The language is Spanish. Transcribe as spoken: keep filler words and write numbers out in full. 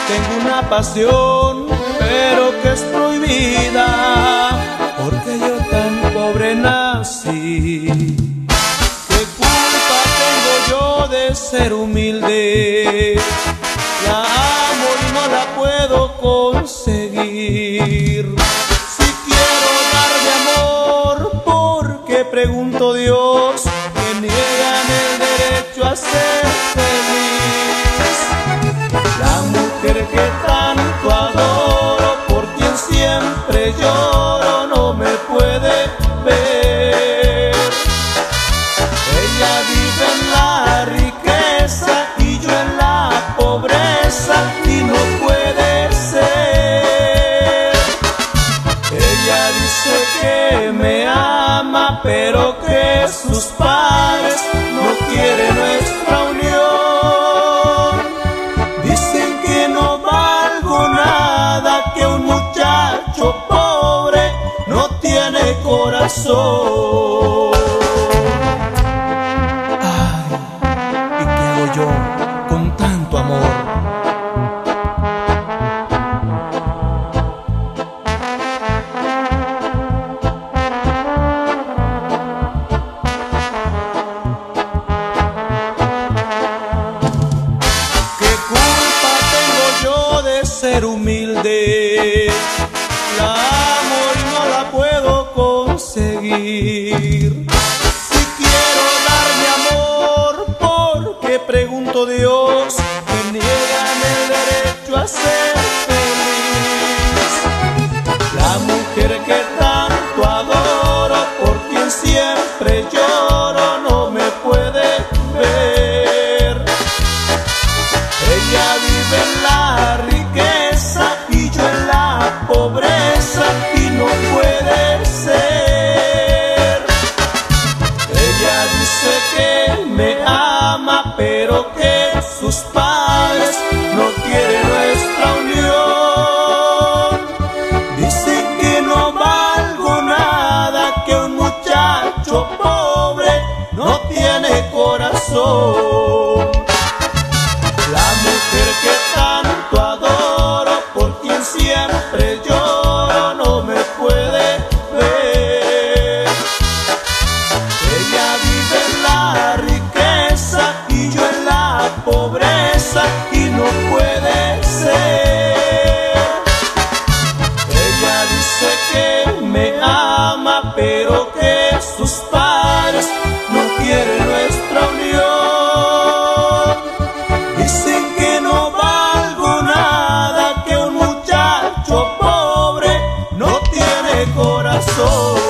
Tengo una pasión, pero que es prohibida, porque yo tan pobre nací. ¿Qué culpa tengo yo de ser humilde? La amo y no la puedo conseguir. Si quiero darle amor, ¿por qué, pregunto Dios, me niegan el derecho a ser feliz? La mujer que tanto adoro, por quien siempre lloro, no me puede ver. Ella vive en la riqueza y yo en la pobreza, y no puede ser. Ella dice que me ama, pero que sus padres no quieren nuestra unión. Dicen que no valgo nada, que un muchacho pobre no tiene corazón. Ay, ¿y qué hago yo con tanto amor? ¿Qué culpa tengo yo de ser humilde? La amo y no la puedo conseguir. Si quiero dar mi amor, ¿por qué, pregunto Dios, me niegan el derecho a ser feliz? La mujer que tanto adoro, por quien siempre lloro, no me puede ver. Ella vive en la riqueza y yo en la pobreza, y no puede ser. Ella dice que me ama, pero que sus padres no quieren nuestra unión. Dicen que no valgo nada, que un muchacho pobre no tiene corazón. La mujer que tanto adoro, por quien siempre lloro, no me puede ver. Ella vive en la riqueza y yo en la pobreza, y no puede ser. Ella dice que me ama, pero que sus padres no quieren nuestra unión. Dicen que no valgo nada, que un muchacho pobre no tiene corazón.